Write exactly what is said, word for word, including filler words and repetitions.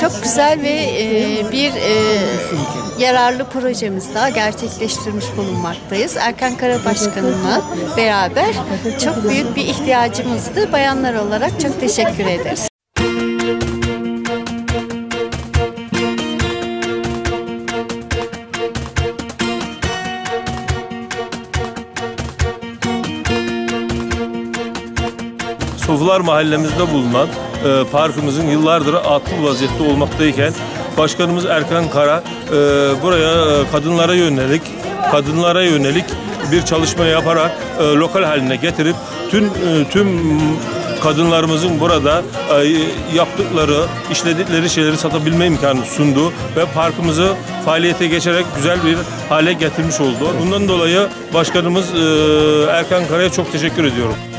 Çok güzel ve e, bir e, yararlı projemiz daha gerçekleştirmiş bulunmaktayız. Erkan Kara Başkanım'la beraber çok büyük bir ihtiyacımızdı. Bayanlar olarak çok teşekkür ederiz. Sofular mahallemizde bulunan e, parkımızın yıllardır atıl vaziyette olmaktayken Başkanımız Erkan Kara e, buraya e, kadınlara yönelik kadınlara yönelik bir çalışma yaparak e, lokal haline getirip tüm e, tüm kadınlarımızın burada e, yaptıkları, işledikleri şeyleri satabilme imkanı sundu ve parkımızı faaliyete geçerek güzel bir hale getirmiş oldu. Bundan dolayı Başkanımız e, Erkan Kara'ya çok teşekkür ediyorum.